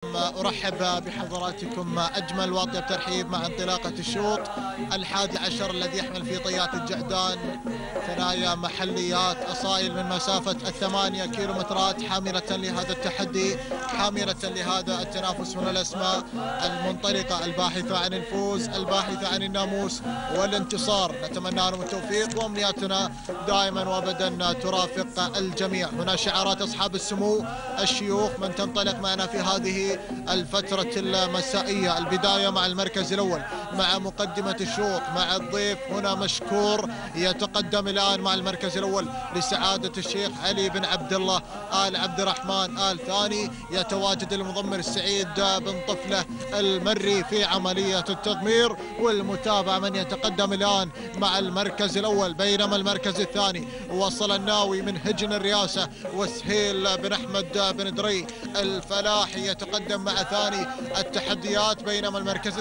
أرحب بحضراتكم أجمل وأطيب ترحيب مع انطلاقة الشوط 11 الذي يحمل في طيات الجعدان ثنايا محليات أصائل من مسافة 8 كيلومترات، حاملة لهذا التحدي، حاملة لهذا التنافس من الأسماء المنطلقة الباحثة عن الفوز، الباحثة عن الناموس والانتصار. نتمنى لهم التوفيق وأمنياتنا دائما وأبدا ترافق الجميع. هنا شعارات أصحاب السمو الشيوخ من تنطلق معنا في هذه الفترة المسائية. البداية مع المركز الأول مع مقدمة الشوط مع الضيف هنا مشكور، يتقدم الآن مع المركز الأول لسعادة الشيخ علي بن عبد الله آل عبد الرحمن آل ثاني. يتواجد المضمر سعيد بن طفلة المري في عملية التضمير والمتابعة من يتقدم الآن مع المركز الأول. بينما المركز الثاني وصل الناوي من هجن الرئاسة وسهيل بن أحمد بن دري الفلاحي يتقدم مع ثاني التحديات. بينما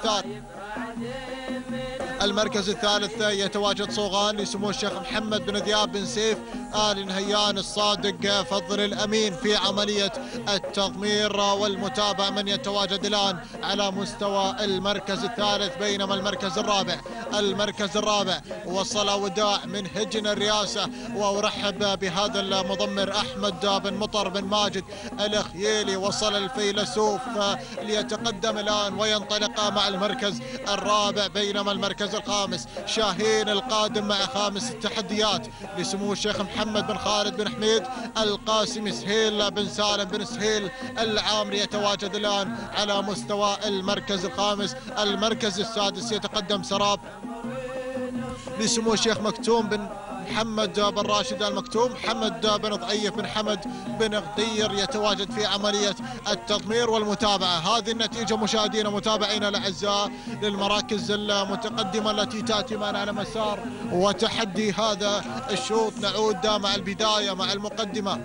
المركز الثالث يتواجد صوغان لسمو الشيخ محمد بن ذياب بن سيف آل نهيان الصادق فضل الأمين في عملية التضمير والمتابعة من يتواجد الآن على مستوى المركز الثالث. بينما المركز الرابع وصل وداع من هجن الرئاسة، وأرحب بهذا المضمر أحمد بن مطر بن ماجد الخييلي. وصل الفيلسوف ليتقدم الآن وينطلق مع المركز الرابع. بينما المركز الخامس شاهين القادم مع خامس التحديات لسمو الشيخ محمد بن خالد بن حميد القاسمي سهيل بن سالم بن سهيل العامري يتواجد الآن على مستوى المركز الخامس. المركز السادس يتقدم سراب لسمو الشيخ مكتوم بن محمد بن راشد المكتوم، محمد بن ضعيف بن حمد بن غدير يتواجد في عملية التضمير والمتابعة. هذه النتيجة مشاهدينا متابعينا الأعزاء للمراكز المتقدمة التي تأتي معنا على مسار وتحدي هذا الشوط. نعود مع البداية مع المقدمة.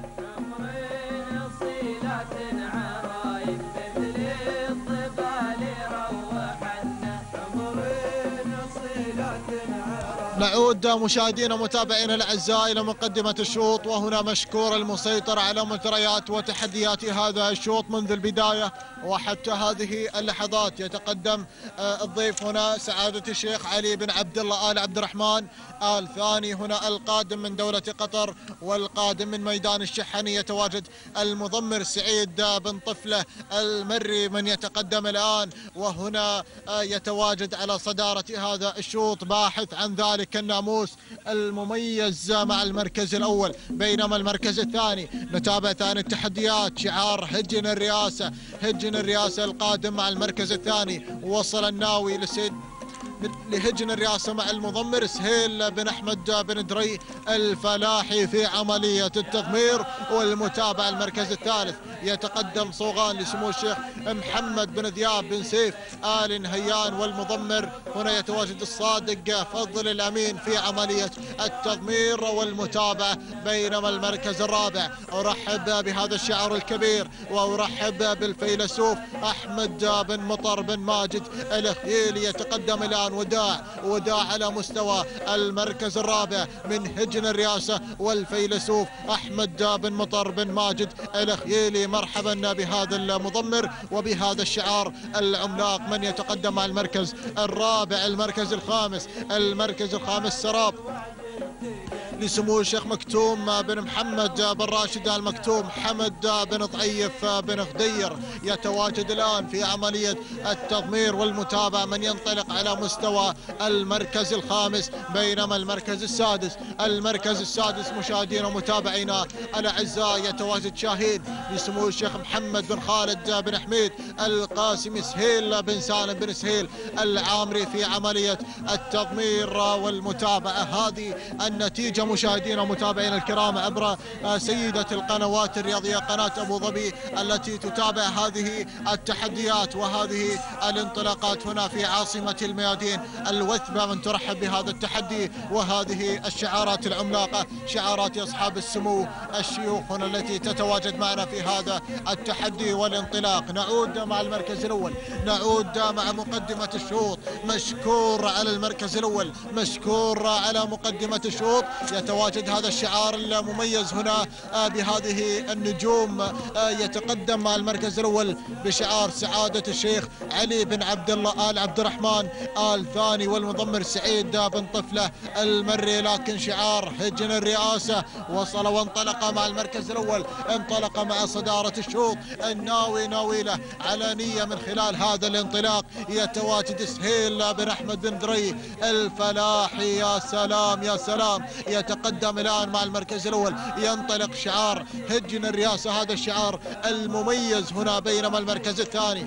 نعود مشاهدينا ومتابعينا الاعزاء الى مقدمه الشوط، وهنا مشكور المسيطر على مجريات وتحديات هذا الشوط منذ البدايه وحتى هذه اللحظات. يتقدم الضيف هنا سعاده الشيخ علي بن عبد الله آل عبد الرحمن آل ثاني، هنا القادم من دوله قطر والقادم من ميدان الشحني. يتواجد المضمر سعيد بن طفله المري من يتقدم الان، وهنا يتواجد على صداره هذا الشوط باحث عن ذلك الناموس المميز مع المركز الأول. بينما المركز الثاني نتابع ثاني التحديات شعار هجن الرئاسة القادم مع المركز الثاني. وصل الناوي لهجن الرئاسة مع المضمر سهيل بن أحمد بن دري الفلاحي في عملية التضمير والمتابعة. المركز الثالث يتقدم صوغان لسمو الشيخ محمد بن ذياب بن سيف آل نهيان والمضمر هنا يتواجد الصادق فضل الأمين في عملية التضمير والمتابعة. بينما المركز الرابع أرحب بهذا الشعار الكبير وأرحب بالفيلسوف أحمد بن مطر بن ماجد الخييلي. يتقدم الآن وداع على مستوى المركز الرابع من هجن الرئاسة والفيلسوف أحمد بن مطر بن ماجد الخييلي. مرحبا بهذا المضمر وبهذا الشعار العملاق. من يتقدم مع المركز الرابع المركز الخامس سراب لسمو الشيخ مكتوم بن محمد بن راشد المكتوم حمد بن ضعيف بن غدير. يتواجد الآن في عملية التضمير والمتابعة من ينطلق على مستوى المركز الخامس. بينما المركز السادس مشاهدينا ومتابعينا الأعزاء يتواجد شاهين لسمو الشيخ محمد بن خالد بن حميد القاسمي سهيل بن سالم بن سهيل العامري في عملية التضمير والمتابعة. هذه النتيجة مشاهدينا ومتابعينا الكرام عبر سيدة القنوات الرياضية قناة أبو ظبي التي تتابع هذه التحديات وهذه الانطلاقات هنا في عاصمة الميادين الوثبة. من ترحب بهذا التحدي وهذه الشعارات العملاقة شعارات أصحاب السمو الشيوخ هنا التي تتواجد معنا في هذا التحدي والانطلاق. نعود مع المركز الأول، نعود مع مقدمة الشوط. مشكور على المركز الأول، مشكور على مقدمة الشوط. يتواجد هذا الشعار المميز هنا بهذه النجوم. يتقدم مع المركز الأول بشعار سعادة الشيخ علي بن عبد الله آل عبد الرحمن آل ثاني، والمضمر سعيد بن طفلة المري. لكن شعار هجن الرئاسة وصل وانطلق مع المركز الأول، انطلق مع صدارة الشوط الناوي ناويله على نية. من خلال هذا الانطلاق يتواجد سهيل بن أحمد بن دري الفلاحي. يا سلام يا سلام، يتقدم الآن مع المركز الأول، ينطلق شعار هجن الرئاسة، هذا الشعار المميز هنا. بينما المركز الثاني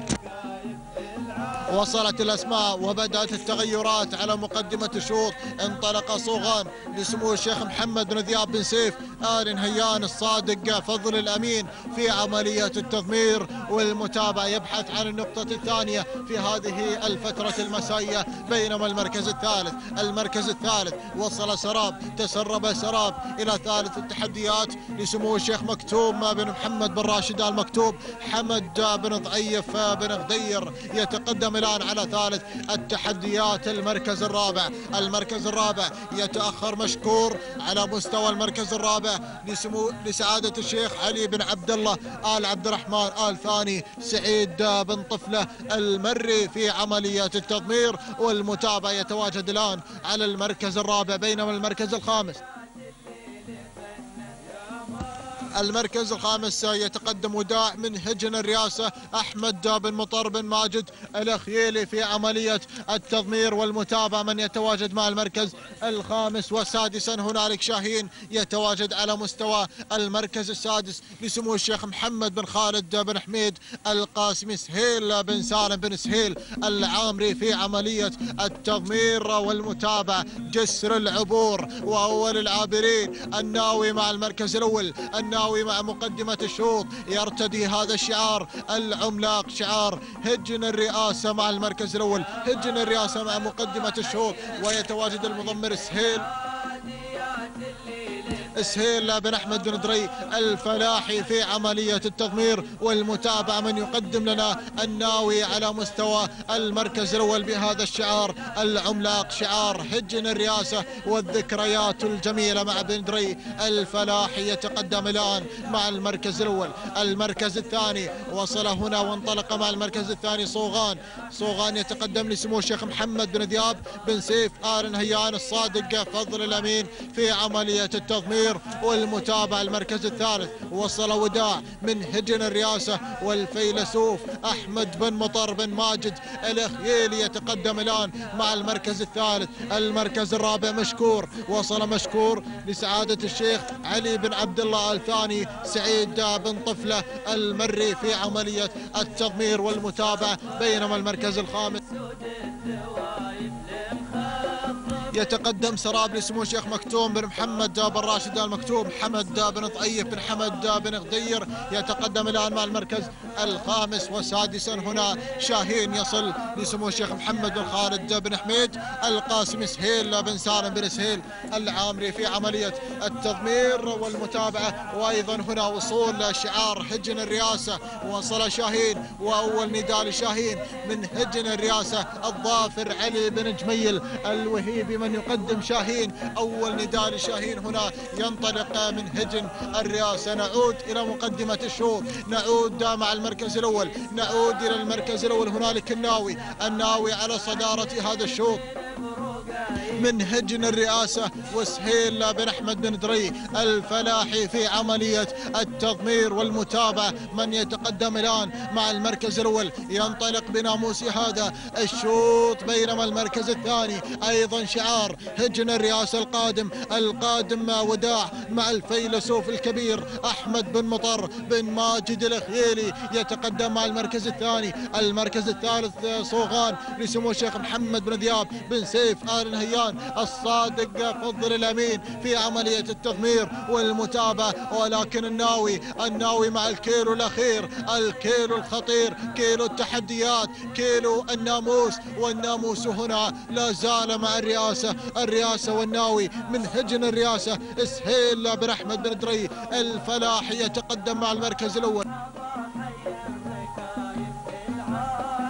وصلت الأسماء وبدأت التغيرات على مقدمة الشوط. انطلق صوغان لسمو الشيخ محمد بن ذياب بن سيف آل نهيان الصادق فضل الأمين في عملية التضمير والمتابعة، يبحث عن النقطة الثانية في هذه الفترة المسائية. بينما المركز الثالث وصل سراب، تسرب سراب إلى ثالث التحديات لسمو الشيخ مكتوم بن محمد بن راشد آل مكتوم حمد بن ضعيف بن غدير. يتقدم الآن على ثالث التحديات المركز الرابع يتأخر مشكور على مستوى المركز الرابع لسعادة الشيخ علي بن عبد الله آل عبد الرحمن آل ثاني سعيد بن طفلة المري في عملية التضمير والمتابعة. يتواجد الآن على المركز الرابع. بينما المركز الخامس يتقدم وداع من هجن الرئاسة أحمد بن مطر بن ماجد الأخيلي في عملية التضمير والمتابعة، من يتواجد مع المركز الخامس. وسادسا هنالك شاهين يتواجد على مستوى المركز السادس لسمو الشيخ محمد بن خالد بن حميد القاسمي سهيل بن سالم بن سهيل العامري في عملية التضمير والمتابعة. جسر العبور وأول العابرين الناوي مع المركز الأول، الناوي مع مقدمة الشوط، يرتدي هذا الشعار العملاق شعار هجن الرئاسة مع المركز الأول، هجن الرئاسة مع مقدمة الشوط. ويتواجد المضمر سهيل بن أحمد بن دري الفلاحي في عملية التضمير والمتابعة، من يقدم لنا الناوي على مستوى المركز الأول بهذا الشعار العملاق شعار هجن الرئاسة والذكريات الجميلة مع بن دري الفلاحي. يتقدم الآن مع المركز الأول. المركز الثاني وصل هنا وانطلق مع المركز الثاني صوغان يتقدم لسمو الشيخ محمد بن ذياب بن سيف آل نهيان الصادق فضل الأمين في عملية التضمير والمتابعة. المركز الثالث وصل وداع من هجن الرئاسة والفيلسوف أحمد بن مطر بن ماجد الأخيلي. يتقدم الآن مع المركز الثالث. المركز الرابع وصل مشكور لسعادة الشيخ علي بن عبد الله آل ثاني سعيد بن طفلة المري في عملية التضمير والمتابعة. بينما المركز الخامس يتقدم سراب لسمو الشيخ مكتوم بن محمد بن راشد آل مكتوم حمد بن ضعيف بن حمد بن غدير. يتقدم الآن مع المركز الخامس. وسادسا هنا شاهين يصل لسمو الشيخ محمد بن خالد بن حميد القاسمي سهيل بن سالم بن سهيل العامري في عملية التضمير والمتابعة. وأيضا هنا وصول شعار هجن الرئاسة، وصل شاهين وأول نداء لشاهين من هجن الرئاسة الظافر علي بن جميل الوهيبي، من يقدم شاهين. أول نداء لشاهين هنا ينطلق من هجن الرئاسة. نعود إلى مقدمة الشوط، نعود مع المركز الأول، نعود إلى المركز الأول. هنالك الناوي على صدارة هذا الشوط من هجن الرئاسة وسهيل بن أحمد بن دري الفلاحي في عملية التضمير والمتابعة، من يتقدم الآن مع المركز الأول، ينطلق بناموس هذا الشوط. بينما المركز الثاني أيضا شعار هجن الرئاسة القادم وداع مع الفيلسوف الكبير أحمد بن مطر بن ماجد الأخيلي. يتقدم مع المركز الثاني. المركز الثالث صوغان لسمو الشيخ محمد بن ذياب بن سيف آل نهيان الصادق فضل الأمين في عملية التضمير والمتابعة. ولكن الناوي مع الكيلو الأخير، الكيلو الخطير، كيلو التحديات، كيلو والناموس هنا لا زال مع الرئاسة والناوي من هجن الرئاسة سهيل بن أحمد بن دري الفلاحي. يتقدم مع المركز الأول.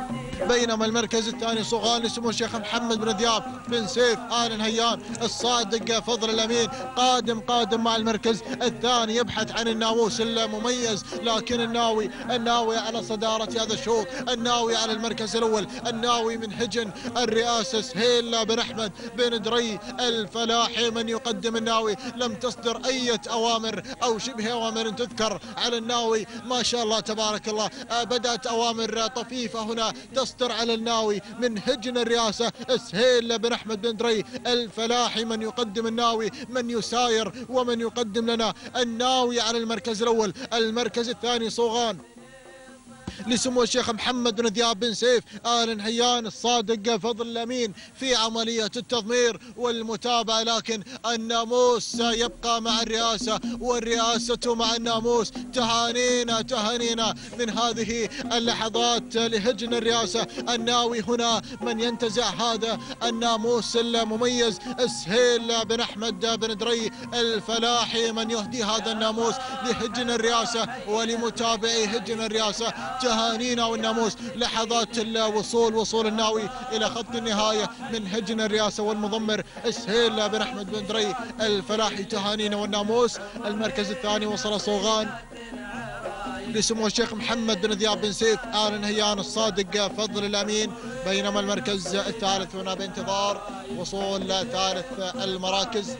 بينما المركز الثاني صوغان لسمو الشيخ محمد بن ذياب بن سيف آل نهيان الصادق فضل الأمين قادم مع المركز الثاني يبحث عن الناموس المميز، لكن الناوي على صدارة هذا الشوط، الناوي على المركز الأول، الناوي من هجن الرئاسة سهيل بن أحمد بن دري الفلاحي من يقدم الناوي. لم تصدر أي أوامر أو شبه أوامر تذكر على الناوي، ما شاء الله تبارك الله. بدأت أوامر طفيفة هنا تصدر على الناوي من هجن الرئاسة سهيل بن أحمد بن دري الفلاحي من يقدم الناوي، من يساير ومن يقدم لنا الناوي على المركز الأول. المركز الثاني صوغان لسمو الشيخ محمد بن ذياب بن سيف آل نهيان الصادق فضل الأمين في عملية التضمير والمتابعة، لكن الناموس يبقى مع الرئاسة والرئاسة مع الناموس. تهانينا من هذه اللحظات لهجن الرئاسة. الناوي هنا من ينتزع هذا الناموس المميز سهيل بن أحمد بن دري الفلاحي من يهدي هذا الناموس لهجن الرئاسة ولمتابعي هجن الرئاسة. تهانينا والناموس لحظات وصول الناوي إلى خط النهاية من هجن الرئاسة والمضمر سهيل بن أحمد بن دري الفلاحي. تهانينا والناموس. المركز الثاني وصل صوغان لسمو الشيخ محمد بن ذياب بن سيف آل نهيان الصادق فضل الأمين، بينما المركز الثالث هنا بانتظار وصول ثالث المراكز.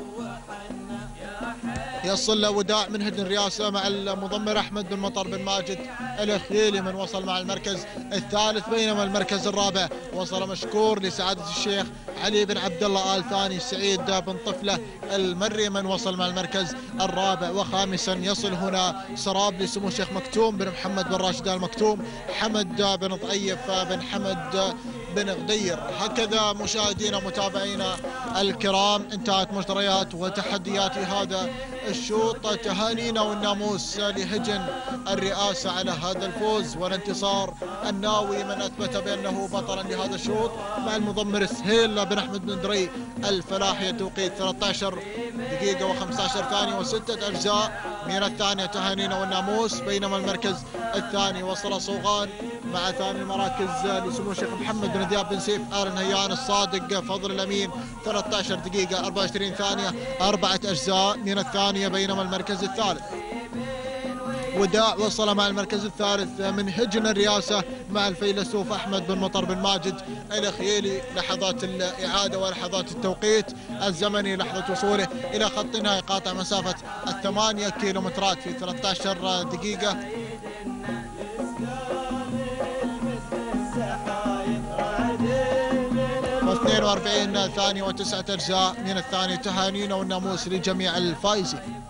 يصل وداع من هجن الرئاسة مع المضمر أحمد بن مطر بن ماجد الخيلي من وصل مع المركز الثالث، بينما المركز الرابع وصل مشكور لسعادة الشيخ علي بن عبد الله آل ثاني سعيد بن طفلة المري من وصل مع المركز الرابع. وخامسا يصل هنا سراب لسمو الشيخ مكتوم بن محمد بن راشد آل مكتوم، حمد بن طيف بن حمد بن غدير. هكذا مشاهدينا ومتابعينا الكرام انتهت مجريات وتحديات هذا الشوط. تهانينا والناموس لهجن الرئاسة على هذا الفوز والانتصار. الناوي من أثبت بأنه بطلا لهذا الشوط مع المضمر سهيل بن أحمد بن دري الفلاحي. توقيت 13 دقيقة و15 ثانية و6 أجزاء من الثانية. تهانينا والناموس. بينما المركز الثاني وصل صوغان مع ثاني المراكز لسمو الشيخ محمد بن ذياب بن سيف آل نهيان الصادق فضل الأمين 13 دقيقة 24 ثانية 4 أجزاء من الثانية. بينما المركز الثالث وداع وصل مع المركز الثالث من هجن الرئاسة مع الفيلسوف أحمد بن مطر بن ماجد الخيلي. لحظات الإعادة ولحظات التوقيت الزمني لحظة وصوله إلى خط النهاية قاطع مسافة 8 كيلومترات في 13 دقيقة. و42 ثانية و9 أجزاء من الثاني. تهانينا والناموس لجميع الفائزين.